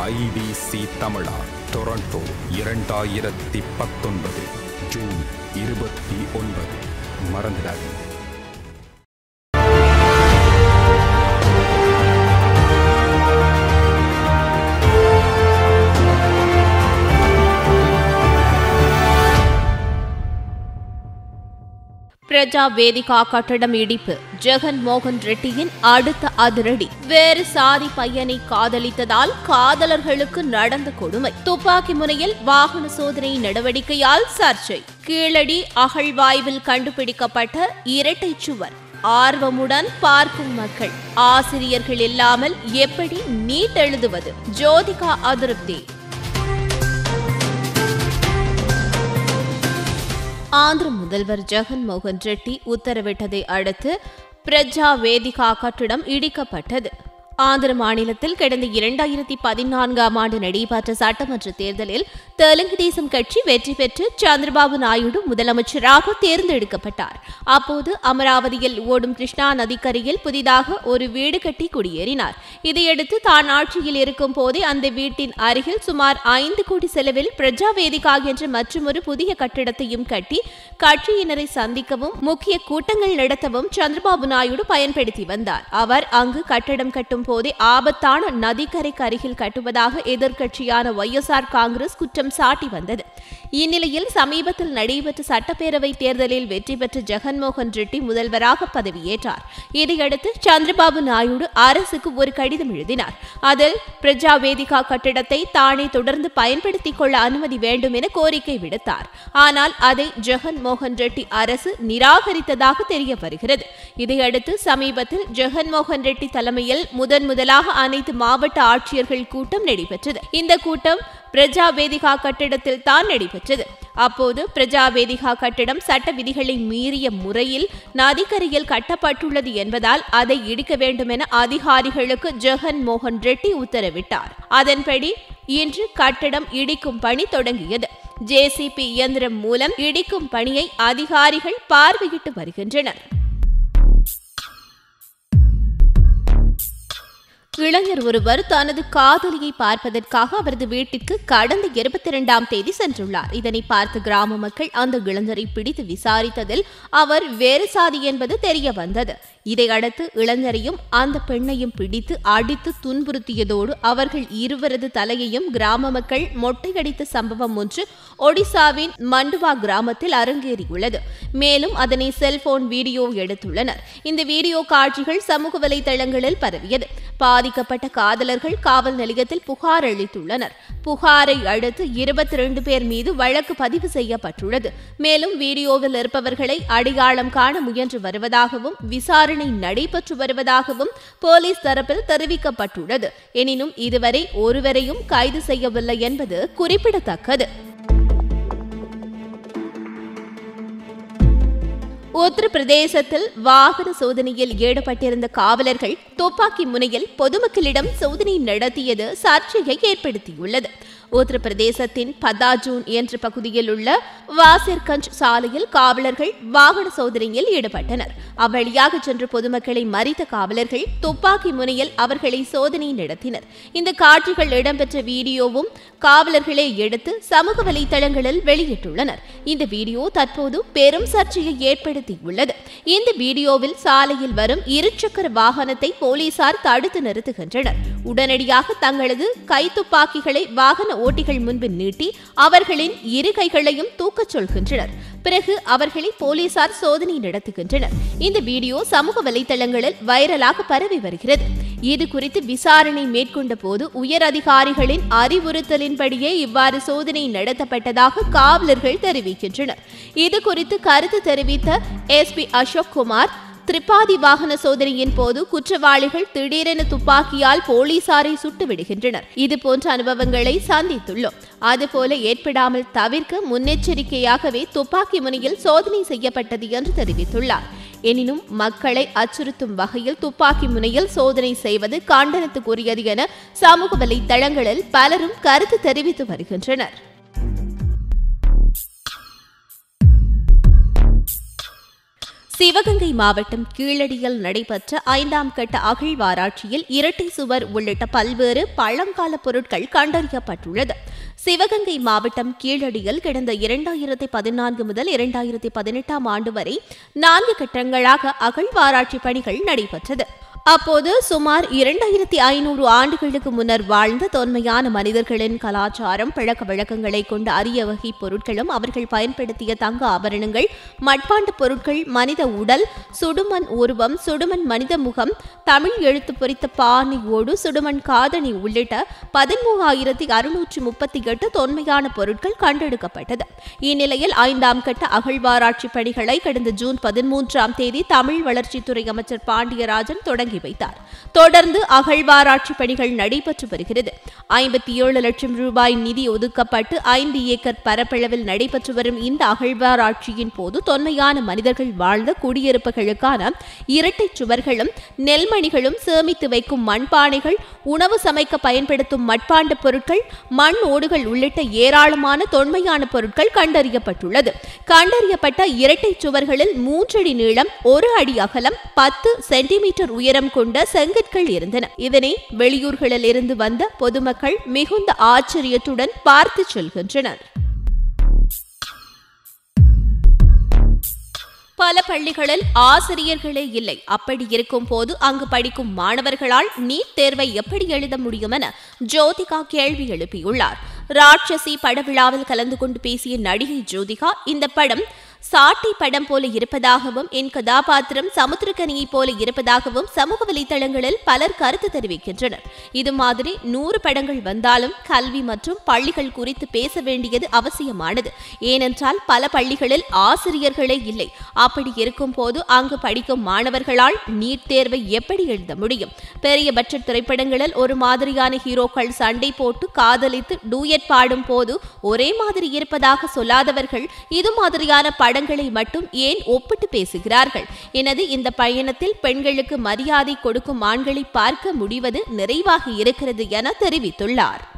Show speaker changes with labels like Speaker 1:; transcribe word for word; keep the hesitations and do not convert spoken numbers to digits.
Speaker 1: IBC தமிழா Toronto இரண்டாயிரத்தி பத்தொன்பது June இருபத்தி ஒன்பது. மறந்துடாதீங்க.
Speaker 2: பிரஜா வேதிகா கட்டடம் இடிப்பு, ஜெகன் மோகன் ரெட்டியின் அடுத்த அதிரடி. வேறு சாதி பையனை காதலித்ததால் காதலர்களுக்கு நடந்த கொடுமை. துப்பாக்கி முனையில் வாகன சோதனை நடவடிக்கையால் சர்ச்சை. கீழடி அகழ்வாய்வில் கண்டுபிடிக்கப்பட்ட இரட்டை சுவர். ஆர்வமுடன் பார்க்கும் மக்கள். ஆசிரியர்கள் இல்லாமல் எப்படி நீட் எழுதுவது? ஜோதிகா அதிருப்தி. ஆந்திர முதல்வர் ஜெகன் மோகன் ரெட்டி உத்தரவிட்டதை அடுத்து பிரஜா வேதிகா கட்டடம் இடிக்கப்பட்டது. ஆந்திர மாநிலத்தில் கடந்த இரண்டாயிரத்தி பதினான்காம் ஆண்டு நடைபெற்ற சட்டமன்ற தேர்தலில் தெலுங்கு தேசம் கட்சி வெற்றி பெற்று சந்திரபாபு நாயுடு முதலமைச்சராக தேர்ந்தெடுக்கப்பட்டார். அப்போது அமராவதியில் ஓடும் கிருஷ்ணா நதிக்கரையில் புதிதாக ஒரு வீடு கட்டி குடியேறினார். இதையடுத்து தான் ஆட்சியில் இருக்கும் போதே அந்த வீட்டின் அருகில் சுமார் ஐந்து கோடி செலவில் பிரஜா வேதிகா என்ற மற்றொரு புதிய கட்டிடத்தையும் கட்டி கட்சியினரை சந்திக்கவும் முக்கிய கூட்டங்கள் நடத்தவும் சந்திரபாபு நாயுடு பயன்படுத்தி வந்தார். அவர் அங்கு கட்டடம் கட்டும் போதே ஆபத்தான நதிக்கரைக்கு அருகில் கட்டுவதாக எதிர்க்கட்சியான ஒய் எஸ் ஆர் காங்கிரஸ் குற்றம் சாட்டி வந்தது. இந்நிலையில் சமீபத்தில் நடைபெற்ற சட்டப்பேரவை தேர்தலில் வெற்றி பெற்ற ஜெகன்மோகன் ரெட்டி முதல்வராக பதவியேற்றார். இதையடுத்து சந்திரபாபு நாயுடு அரசுக்கு ஒரு கடிதம் எழுதினார். அதில் பிரஜா வேதிகா கட்டிடத்தை தானே தொடர்ந்து பயன்படுத்திக் கொள்ள அனுமதி வேண்டும் என கோரிக்கை விடுத்தார். ஆனால் அதை ஜெகன்மோகன் ரெட்டி அரசு நிராகரித்ததாக தெரிய வருகிறது. இதையடுத்து சமீபத்தில் ஜெகன்மோகன் ரெட்டி தலைமையில் முதன் முதலாக அனைத்து மாவட்ட ஆட்சியர்கள் கூட்டம் நடைபெற்றது. இந்த கூட்டம் பிரஜா வேதிகா கட்டிடத்தில் தான் நடைபெற்றது. அப்போது பிரஜா வேதிகா கட்டிடம் சட்ட விதிகளை மீறிய முறையில் நதிக்கரையில் கட்டப்பட்டுள்ளது என்பதால் அதை இடிக்க வேண்டும் என அதிகாரிகளுக்கு ஜெகன் மோகன் ரெட்டி உத்தரவிட்டார். அதன்படி இன்று கட்டடம் இடிக்கும் பணி தொடங்கியது. ஜேசிபி இயந்திரம் மூலம் இடிக்கும் பணியை அதிகாரிகள் பார்வையிட்டு வருகின்றனர். இளைஞர் ஒருவர் தனது காதலியை பார்ப்பதற்காக அவரது வீட்டிற்கு கடந்த இருபத்தி இரண்டாம் தேதி சென்றுள்ளார். இதனை பார்த்து கிராம மக்கள் அந்த இளைஞரை பிடித்து விசாரித்ததில் அவர் வேறு சாதி என்பது தெரிய வந்தது. இதையடுத்து இளைஞரையும் அந்த பெண்ணையும் பிடித்து அடித்து துன்புறுத்தியதோடு அவர்கள் இருவரது தலையையும் கிராம மக்கள் மொட்டையடித்த சம்பவம் ஒன்று ஒடிசாவின் மண்டுவா கிராமத்தில் அரங்கேறியுள்ளது. மேலும் அதனை செல்போன் வீடியோ எடுத்துள்ளனர். இந்த வீடியோ காட்சிகள் சமூக வலைதளங்களில் பரவியது. பாதிக்கப்பட்ட காதலர்கள் காவல் நிலையத்தில் புகார் அளித்துள்ளனர். புகாரை அடுத்து இருபத்தி இரண்டு பேர் மீது வழக்கு பதிவு செய்யப்பட்டுள்ளது. மேலும் வீடியோவில் இருப்பவர்களை அடையாளம் காண முயன்று வருவதாகவும் விசாரணை நடைபெற்று வருவதாகவும் போலீஸ் தரப்பில் தெரிவிக்கப்பட்டுள்ளது. எனினும் இதுவரை ஒருவரையும் கைது செய்யவில்லை என்பது குறிப்பிடத்தக்கது. உத்தரப்பிரதேசத்தில் வாகன சோதனையில் ஈடுபட்டிருந்த காவலர்கள் துப்பாக்கி முனையில் பொதுமக்களிடம் சோதனை நடத்தியது சர்ச்சையை ஏற்படுத்தியுள்ளது. உத்தரப்பிரதேசத்தின் பதாஜூன் என்ற பகுதியில் உள்ள வாசிர்கஞ்ச் சாலையில் காவலர்கள் வாகன சோதனையில் ஈடுபட்டனர். அவ்வழியாக சென்ற பொதுமக்களை மறித்த காவலர்கள் துப்பாக்கி முனையில் அவர்களை சோதனை நடத்தினர். இந்த காட்சிகள் இடம்பெற்ற வீடியோவும் காவலர்களே எடுத்து சமூக வலைதளங்களில் வெளியிட்டுள்ளனர். இந்த வீடியோ தற்போது பெரும் சர்ச்சையை ஏற்படுத்தியுள்ளது. இந்த வீடியோவில் சாலையில் வரும் இருசக்கர வாகனத்தை போலீசார் தடுத்து நிறுத்துகின்றனர். உடனடியாக தங்களது கைத்துப்பாக்கிகளை வாகன ஓட்டிகள் முன்பு நீட்டி அவர்களின் இரு கைகளையும் தூக்கச் சொல்கின்றனர். பிறகு அவர்களை போலீசார் சோதனை நடத்துகின்றனர். இந்த வீடியோ சமூக வலைதளங்களில் வைரலாக பரவி வருகிறது. இது குறித்து விசாரணை மேற்கொண்ட போது உயர் அதிகாரிகளின் அறிவுறுத்தலின்படியே இவ்வாறு சோதனை நடத்தப்பட்டதாக காவலர்கள் தெரிவிக்கின்றனர். இது குறித்து கருத்து தெரிவித்த எஸ் பி அசோக் குமார், திரிபாதி வாகன சோதனையின் போது குற்றவாளிகள் திடீரென துப்பாக்கியால் போலீசாரை சுட்டு விடுகின்றனர். இது போன்ற அனுபவங்களை சந்தித்துள்ளோம். அதுபோல ஏற்படாமல் தவிர்க்க முன்னெச்சரிக்கையாகவே துப்பாக்கி முனையில் சோதனை செய்யப்பட்டது என்று தெரிவித்துள்ளார். எனினும் மக்களை அச்சுறுத்தும் வகையில் துப்பாக்கி முனையில் சோதனை செய்வது கண்டனத்துக்குரியது என சமூக வலைதளங்களில் பலரும் கருத்து தெரிவித்து வருகின்றனர். சிவகங்கை மாவட்டம் கீழடியில் நடைபெற்ற ஐந்தாம் கட்ட அகழ்வாராய்ச்சியில் இரட்டை சுவர் உள்ளிட்ட பல்வேறு பழங்கால பொருட்கள் கண்டறியப்பட்டுள்ளது. சிவகங்கை மாவட்டம் கீழடியில் கடந்த இரண்டாயிரத்தி பதினான்கு முதல் இரண்டாயிரத்தி பதினெட்டாம் ஆண்டு வரை நான்கு கட்டங்களாக அகழ்வாராய்ச்சி பணிகள் நடைபெற்றது. அப்போது சுமார் இரண்டாயிரத்தி ஐநூறு ஆண்டுகளுக்கு முன்னர் வாழ்ந்த தொன்மையான மனிதர்களின் கலாச்சாரம், பழக்க வழக்கங்களை கொண்ட அரிய வகை பொருட்களும், அவர்கள் பயன்படுத்திய தங்க ஆபரணங்கள், மட்பாண்ட பொருட்கள், மனித உடல், சுடுமண் உருவம், சுடுமண் மனித முகம், தமிழ் எழுத்து பொறித்த பானை ஓடு, சுடுமண் காதணி உள்ளிட்ட பதிமூவாயிரத்தி அறுநூற்றி முப்பத்தி எட்டு தொன்மையான பொருட்கள் கண்டெடுக்கப்பட்டது. இந்நிலையில் ஐந்தாம் கட்ட அகழ்வாராய்ச்சி பணிகளை கடந்த ஜூன் பதிமூன்றாம் தேதி தமிழ் வளர்ச்சித்துறை அமைச்சர் பாண்டியராஜன் தொடங்கி வைத்தார். தொடர்ந்து அகழ்வாராய்ச்சி பணிகள் நடைபெற்று வருகிறது. ஐம்பத்தி ஏழு லட்சம் ரூபாய் நிதி ஒதுக்கப்பட்டு ஐந்து ஏக்கர் பரப்பளவில் நடைபெற்று வரும் இந்த அகழ்வாராய்ச்சியின் போது தொன்மையான மனிதர்கள் வாழ்ந்த குடியிருப்புகளுக்கான இரட்டை சுவர்களும், நெல்மணிகளும், சேமித்து வைக்கும் மண்பானைகள், உணவு சமைக்க பயன்படுத்தும் மட்பாண்ட பொருட்கள், மண் ஓடுகள் உள்ளிட்ட ஏராளமான தொன்மையான பொருட்கள் கண்டறியப்பட்டுள்ளது. கண்டறியப்பட்ட இரட்டை சுவர்களில் மூன்றடி நீளம், ஒரு அடி அகலம், பத்து சென்டிமீட்டர் உயரம் கொண்ட செங்கற்கள் இருந்தன. இதனை வெளியூர்களில் இருந்து வந்த பொதுமக்கள் மிகுந்த ஆச்சரியத்துடன் பார்த்து செல்கின்றனர். பல பள்ளிகளில் ஆசிரியர்களே இல்லை. அப்படி இருக்கும் போது அங்கு படிக்கும் மாணவர்களால் நீட் தேர்வை எப்படி எழுத முடியும் என ஜோதிகா கேள்வி எழுப்பியுள்ளார். ராட்சசி படவிழாவில் கலந்து கொண்டு பேசிய நடிகை ஜோதிகா, இந்த படம் சாட்டை படம் போல இருப்பதாகவும், என் கதாபாத்திரம் சமுத்திரக்கனியை போல இருப்பதாகவும் சமூக வலைதளங்களில் பலர் கருத்து தெரிவிக்கின்றனர். இது மாதிரி நூறு படங்கள் வந்தாலும் கல்வி மற்றும் பள்ளிகள் குறித்து பேச வேண்டியது அவசியமானது. ஏனென்றால் பல பள்ளிகளில் ஆசிரியர்களே இல்லை. அப்படி இருக்கும் போது அங்கு படிக்கும் மாணவர்களால் நீட் தேர்வை எப்படி எழுத முடியும்? பெரிய பட்ஜெட் திரைப்படங்களில் ஒரு மாதிரியான ஹீரோக்கள் சண்டை போட்டு காதலித்து டூயட் பாடும் போது ஒரே மாதிரி இருப்பதாக சொல்லாதவர்கள் இது மாதிரியான படங்களை மட்டும் ஏன் ஒப்பிட்டு பேசுகிறார்கள்? எனது இந்த பயணத்தில் பெண்களுக்கு மரியாதை கொடுக்கும் ஆண்களை பார்க்க முடிவது நிறைவாக இருக்கிறது என தெரிவித்துள்ளார்.